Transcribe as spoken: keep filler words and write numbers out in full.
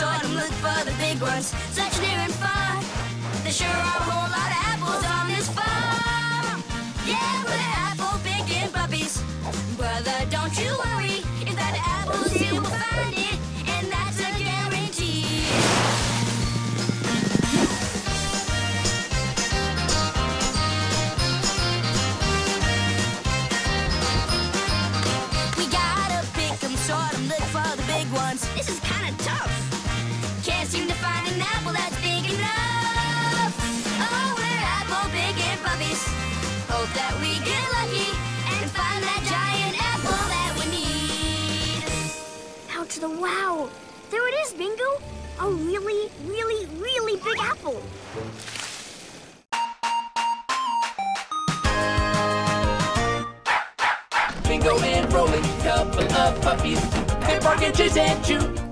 sort them, look for the big ones. Such near and far. There sure are a whole lot of apples on this farm. Yeah, we're apple picking puppies. Brother, don't you worry. If that apple's you will find it, and that's a guarantee. We gotta pick them, sort them, look for the big ones. This is kind of tough. Can't seem to find an apple that's big enough. Oh, we're apple picking puppies. Hope that we get lucky and find that giant apple that we need. Out to the wow! There it is, Bingo! A really, really, really big apple. Bingo and Rolling, couple of puppies. They bark and chase and chew.